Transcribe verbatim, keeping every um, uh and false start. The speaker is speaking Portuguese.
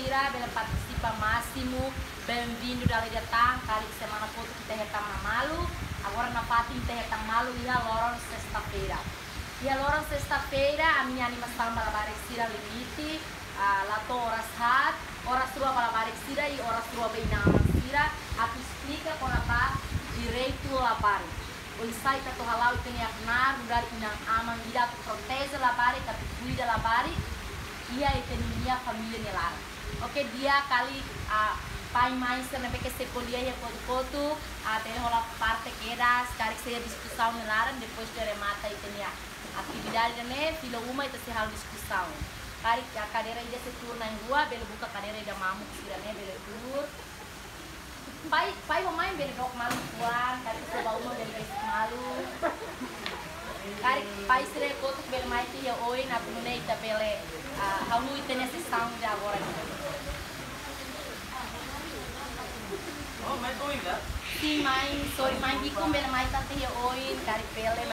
sexta-feira, bela participa máximo, bem-vindo da Liga Tang, kali semana foto kita retang na malu, agora na pati kita retang malu e a lorong sexta-feira. E a lorong sexta-feira, a minha animação para bareksira limite, a lato horas hat, horas rua para bareksira e horas rua bem na amansira, aku explica com apa direito lá para. O site atau halau itu ni aknar udar inang amang ida tu protege la bari tapi cuida la bari ia itu ni minha família nelar. Oke dia kali a pai mãe se não que se polia ia foto foto até rola parte que era sekarang saya discussão nelar depois de remata itu ni atividade né filo uma itu se hal discussão. Kali a cadeira ida se turna em rua belo buka cadeira ida mamu kira né belo tur. Pai, pai mamãe beli dok malu tuan, kari coba umur beli besi malu. Kari pai sere kotuk beli mai ti ya oi na punune ita beli halu ita nesse sound de agora. Oh, mai tu ainda? Sim, mãe, sorry mãe, bico beli mai tante ya oi, kari beli